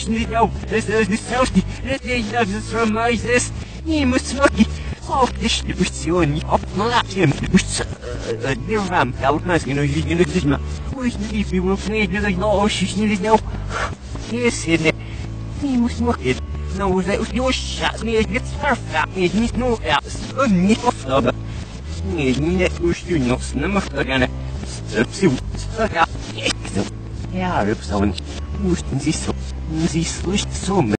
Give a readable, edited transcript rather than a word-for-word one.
летел, летелки, летел, срамайзес, не мы смоки. Офтиш не пустил, не обмолотим, не пусть дырам, а вот нас не нужно, не нужно. Ой, не пиво, не делай, но ощущ не летел. Если не мы смоки. Но уже сейчас не есть сарфа, не ну, не особо. Не уж не снова вторяне. Всего я рыбсон. Пусть здесь слышит суммы.